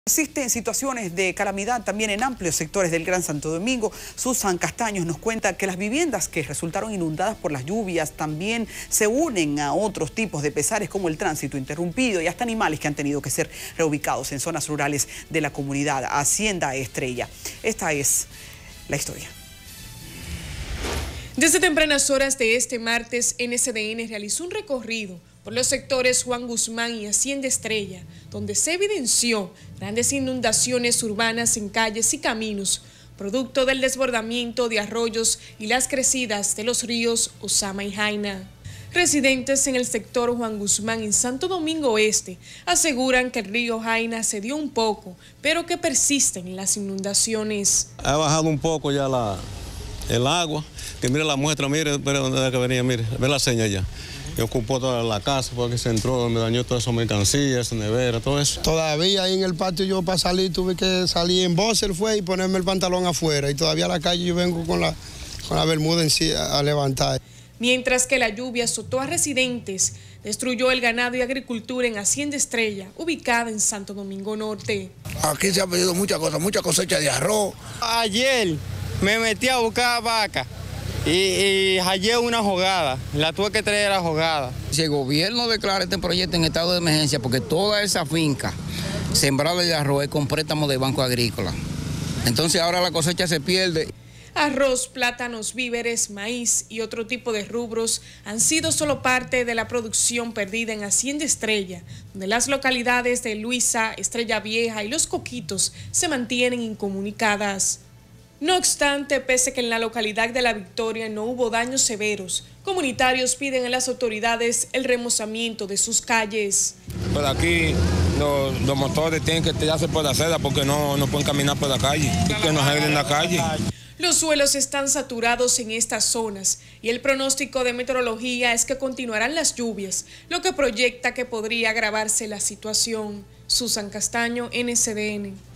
Existen situaciones de calamidad también en amplios sectores del Gran Santo Domingo. Susan Castaños nos cuenta que las viviendas que resultaron inundadas por las lluvias también se unen a otros tipos de pesares como el tránsito interrumpido y hasta animales que han tenido que ser reubicados en zonas rurales de la comunidad Hacienda Estrella. Esta es la historia. Desde tempranas horas de este martes, NSDN realizó un recorrido por los sectores Juan Guzmán y Hacienda Estrella, donde se evidenció grandes inundaciones urbanas en calles y caminos, producto del desbordamiento de arroyos y las crecidas de los ríos Osama y Jaina. Residentes en el sector Juan Guzmán en Santo Domingo Este aseguran que el río Jaina cedió un poco, pero que persisten las inundaciones. Ha bajado un poco ya el agua, que mire la muestra, mire, donde que venía, mire, ve la señal ya. Y ocupó toda la casa porque se entró, me dañó todas esas mercancías, nevera, todo eso. Todavía ahí en el patio yo para salir tuve que salir en boxer y ponerme el pantalón afuera. Y todavía a la calle yo vengo con la bermuda en sí a levantar. Mientras que la lluvia azotó a residentes, destruyó el ganado y agricultura en Hacienda Estrella, ubicada en Santo Domingo Norte. Aquí se ha perdido muchas cosas, mucha cosecha de arroz. Ayer me metí a buscar vaca. Y hallé una jogada, la tuve que traer a la jogada. Si el gobierno declara este proyecto en estado de emergencia, porque toda esa finca sembrada de arroz es con préstamo de Banco Agrícola. Entonces ahora la cosecha se pierde. Arroz, plátanos, víveres, maíz y otro tipo de rubros han sido solo parte de la producción perdida en Hacienda Estrella, donde las localidades de Luisa, Estrella Vieja y Los Coquitos se mantienen incomunicadas. No obstante, pese que en la localidad de La Victoria no hubo daños severos, comunitarios piden a las autoridades el remozamiento de sus calles. Por aquí los motores tienen que tirarse por la acera porque no pueden caminar por la calle, que no arreglen la calle. Los suelos están saturados en estas zonas y el pronóstico de meteorología es que continuarán las lluvias, lo que proyecta que podría agravarse la situación. Susan Castaño, NSDN.